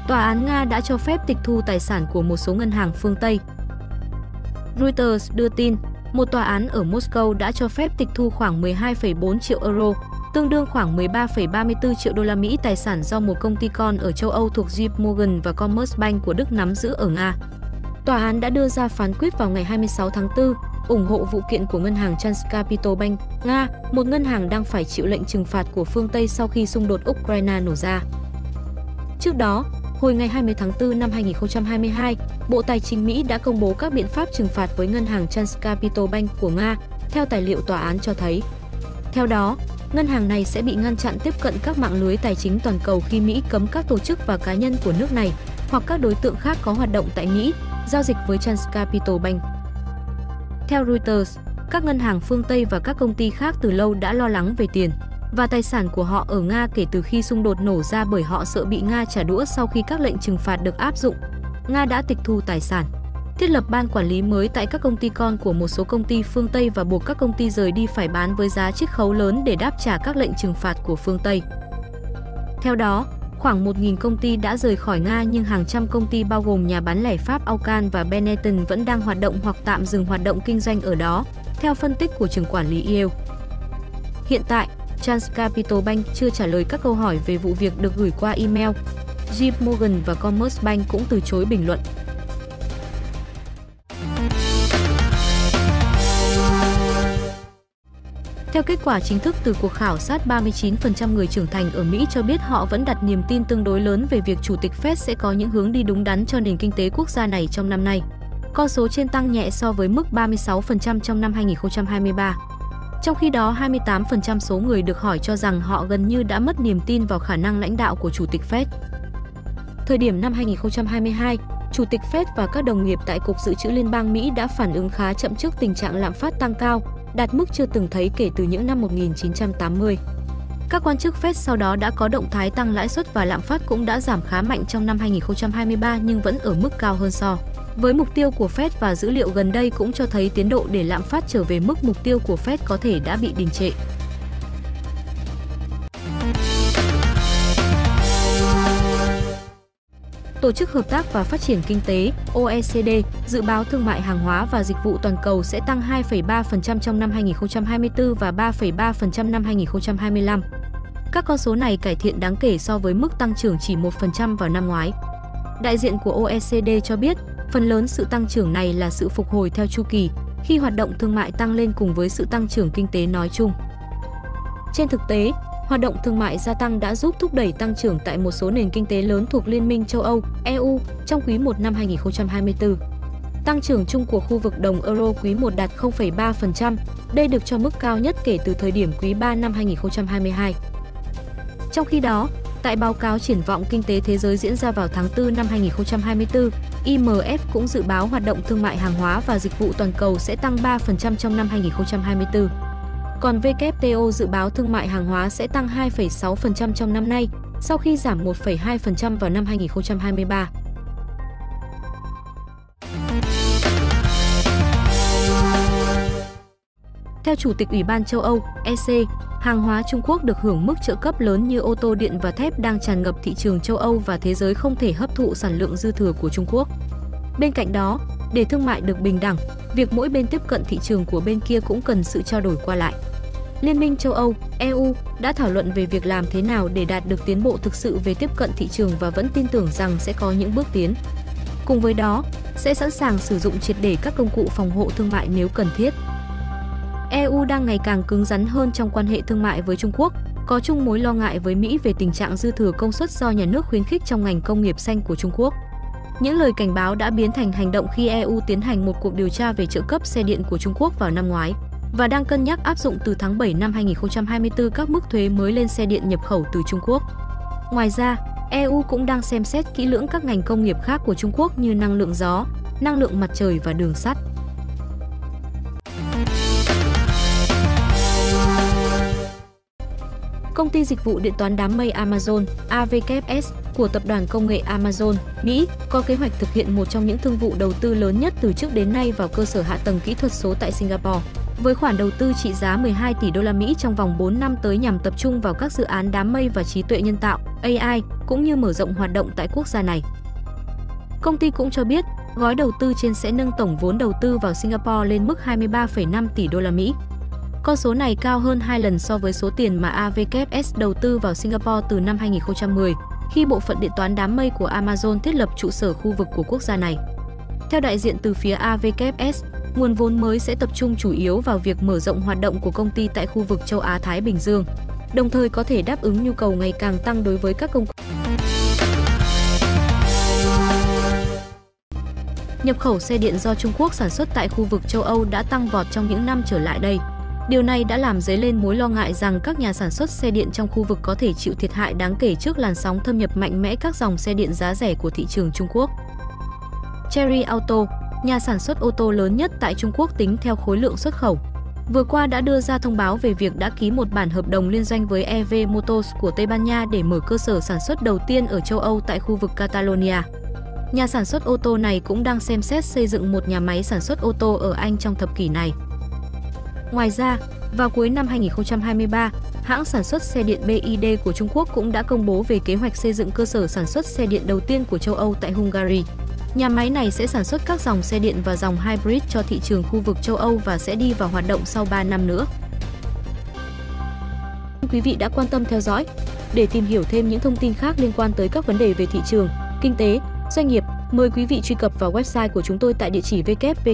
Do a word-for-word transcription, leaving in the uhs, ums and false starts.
Tòa án Nga đã cho phép tịch thu tài sản của một số ngân hàng phương Tây. Reuters đưa tin, một tòa án ở Moscow đã cho phép tịch thu khoảng mười hai phẩy bốn triệu euro, tương đương khoảng mười ba phẩy ba mươi tư triệu đô la Mỹ tài sản do một công ty con ở châu Âu thuộc gi pê Morgan và Commerzbank của Đức nắm giữ ở Nga. Tòa án đã đưa ra phán quyết vào ngày hai mươi sáu tháng tư, ủng hộ vụ kiện của ngân hàng Transcapital Bank, Nga, một ngân hàng đang phải chịu lệnh trừng phạt của phương Tây sau khi xung đột Ukraine nổ ra. Trước đó, hồi ngày hai mươi tháng tư năm hai nghìn không trăm hai mươi hai, Bộ Tài chính Mỹ đã công bố các biện pháp trừng phạt với ngân hàng Transcapital Bank của Nga, theo tài liệu tòa án cho thấy. Theo đó, ngân hàng này sẽ bị ngăn chặn tiếp cận các mạng lưới tài chính toàn cầu khi Mỹ cấm các tổ chức và cá nhân của nước này hoặc các đối tượng khác có hoạt động tại Mỹ, giao dịch với Transcapital Bank. Theo Reuters, các ngân hàng phương Tây và các công ty khác từ lâu đã lo lắng về tiền và tài sản của họ ở Nga kể từ khi xung đột nổ ra bởi họ sợ bị Nga trả đũa sau khi các lệnh trừng phạt được áp dụng. Nga đã tịch thu tài sản, thiết lập ban quản lý mới tại các công ty con của một số công ty phương Tây và buộc các công ty rời đi phải bán với giá chiết khấu lớn để đáp trả các lệnh trừng phạt của phương Tây. Theo đó, khoảng một nghìn công ty đã rời khỏi Nga nhưng hàng trăm công ty bao gồm nhà bán lẻ Pháp Auchan và Benetton vẫn đang hoạt động hoặc tạm dừng hoạt động kinh doanh ở đó, theo phân tích của trưởng quản lý i e u. Hiện tại, Transcapital Bank chưa trả lời các câu hỏi về vụ việc được gửi qua email. gi pê Morgan và Commerzbank cũng từ chối bình luận. Theo kết quả chính thức từ cuộc khảo sát, ba mươi chín phần trăm người trưởng thành ở Mỹ cho biết họ vẫn đặt niềm tin tương đối lớn về việc Chủ tịch Fed sẽ có những hướng đi đúng đắn cho nền kinh tế quốc gia này trong năm nay. Con số trên tăng nhẹ so với mức ba mươi sáu phần trăm trong năm hai nghìn không trăm hai mươi ba. Trong khi đó, hai mươi tám phần trăm số người được hỏi cho rằng họ gần như đã mất niềm tin vào khả năng lãnh đạo của Chủ tịch Fed. Thời điểm năm hai nghìn không trăm hai mươi hai, Chủ tịch Fed và các đồng nghiệp tại Cục Dự trữ Liên bang Mỹ đã phản ứng khá chậm trước tình trạng lạm phát tăng cao, đạt mức chưa từng thấy kể từ những năm một nghìn chín trăm tám mươi. Các quan chức Fed sau đó đã có động thái tăng lãi suất và lạm phát cũng đã giảm khá mạnh trong năm hai nghìn không trăm hai mươi ba nhưng vẫn ở mức cao hơn so với mục tiêu của Fed, và dữ liệu gần đây cũng cho thấy tiến độ để lạm phát trở về mức mục tiêu của Fed có thể đã bị đình trệ. Tổ chức Hợp tác và Phát triển Kinh tế O E C D dự báo thương mại hàng hóa và dịch vụ toàn cầu sẽ tăng hai phẩy ba phần trăm trong năm hai nghìn không trăm hai mươi tư và ba phẩy ba phần trăm năm hai nghìn không trăm hai mươi lăm. Các con số này cải thiện đáng kể so với mức tăng trưởng chỉ một phần trăm vào năm ngoái. Đại diện của O E C D cho biết, phần lớn sự tăng trưởng này là sự phục hồi theo chu kỳ, khi hoạt động thương mại tăng lên cùng với sự tăng trưởng kinh tế nói chung. Trên thực tế, hoạt động thương mại gia tăng đã giúp thúc đẩy tăng trưởng tại một số nền kinh tế lớn thuộc Liên minh châu Âu E U trong quý một năm hai nghìn không trăm hai mươi tư. Tăng trưởng chung của khu vực đồng euro quý một đạt không phẩy ba phần trăm, đây được cho mức cao nhất kể từ thời điểm quý ba năm hai nghìn không trăm hai mươi hai. Trong khi đó, tại báo cáo triển vọng kinh tế thế giới diễn ra vào tháng tư năm hai nghìn không trăm hai mươi tư, I M F cũng dự báo hoạt động thương mại hàng hóa và dịch vụ toàn cầu sẽ tăng ba phần trăm trong năm hai nghìn không trăm hai mươi tư. Còn W T O dự báo thương mại hàng hóa sẽ tăng hai phẩy sáu phần trăm trong năm nay, sau khi giảm một phẩy hai phần trăm vào năm hai nghìn không trăm hai mươi ba. Theo Chủ tịch Ủy ban châu Âu E C, hàng hóa Trung Quốc được hưởng mức trợ cấp lớn như ô tô điện và thép đang tràn ngập thị trường châu Âu và thế giới không thể hấp thụ sản lượng dư thừa của Trung Quốc. Bên cạnh đó, để thương mại được bình đẳng, việc mỗi bên tiếp cận thị trường của bên kia cũng cần sự trao đổi qua lại. Liên minh châu Âu E U đã thảo luận về việc làm thế nào để đạt được tiến bộ thực sự về tiếp cận thị trường và vẫn tin tưởng rằng sẽ có những bước tiến. Cùng với đó, sẽ sẵn sàng sử dụng triệt để các công cụ phòng hộ thương mại nếu cần thiết. E U đang ngày càng cứng rắn hơn trong quan hệ thương mại với Trung Quốc, có chung mối lo ngại với Mỹ về tình trạng dư thừa công suất do nhà nước khuyến khích trong ngành công nghiệp xanh của Trung Quốc. Những lời cảnh báo đã biến thành hành động khi E U tiến hành một cuộc điều tra về trợ cấp xe điện của Trung Quốc vào năm ngoái và đang cân nhắc áp dụng từ tháng bảy năm hai nghìn không trăm hai mươi tư các mức thuế mới lên xe điện nhập khẩu từ Trung Quốc. Ngoài ra, E U cũng đang xem xét kỹ lưỡng các ngành công nghiệp khác của Trung Quốc như năng lượng gió, năng lượng mặt trời và đường sắt. Công ty dịch vụ điện toán đám mây Amazon A W S của tập đoàn công nghệ Amazon, Mỹ có kế hoạch thực hiện một trong những thương vụ đầu tư lớn nhất từ trước đến nay vào cơ sở hạ tầng kỹ thuật số tại Singapore. với khoản đầu tư trị giá mười hai tỷ đô la Mỹ trong vòng bốn năm tới nhằm tập trung vào các dự án đám mây và trí tuệ nhân tạo A I cũng như mở rộng hoạt động tại quốc gia này. Công ty cũng cho biết, gói đầu tư trên sẽ nâng tổng vốn đầu tư vào Singapore lên mức hai mươi ba phẩy năm tỷ đô la Mỹ. Con số này cao hơn hai lần so với số tiền mà a vê kép ét đầu tư vào Singapore từ năm hai nghìn không trăm mười, khi bộ phận điện toán đám mây của Amazon thiết lập trụ sở khu vực của quốc gia này. Theo đại diện từ phía a vê kép ét, nguồn vốn mới sẽ tập trung chủ yếu vào việc mở rộng hoạt động của công ty tại khu vực châu Á-Thái Bình Dương, đồng thời có thể đáp ứng nhu cầu ngày càng tăng đối với các công nhập khẩu xe điện do Trung Quốc sản xuất tại khu vực châu Âu đã tăng vọt trong những năm trở lại đây. Điều này đã làm dấy lên mối lo ngại rằng các nhà sản xuất xe điện trong khu vực có thể chịu thiệt hại đáng kể trước làn sóng thâm nhập mạnh mẽ các dòng xe điện giá rẻ của thị trường Trung Quốc. Chery Auto, nhà sản xuất ô tô lớn nhất tại Trung Quốc tính theo khối lượng xuất khẩu, vừa qua đã đưa ra thông báo về việc đã ký một bản hợp đồng liên doanh với e vê Motors của Tây Ban Nha để mở cơ sở sản xuất đầu tiên ở châu Âu tại khu vực Catalonia. Nhà sản xuất ô tô này cũng đang xem xét xây dựng một nhà máy sản xuất ô tô ở Anh trong thập kỷ này. Ngoài ra, vào cuối năm hai nghìn không trăm hai mươi ba, hãng sản xuất xe điện bê i đê của Trung Quốc cũng đã công bố về kế hoạch xây dựng cơ sở sản xuất xe điện đầu tiên của châu Âu tại Hungary. Nhà máy này sẽ sản xuất các dòng xe điện và dòng hybrid cho thị trường khu vực châu Âu và sẽ đi vào hoạt động sau ba năm nữa. Quý vị đã quan tâm theo dõi. Để tìm hiểu thêm những thông tin khác liên quan tới các vấn đề về thị trường, kinh tế, doanh nghiệp, mời quý vị truy cập vào website của chúng tôi tại địa chỉ w w w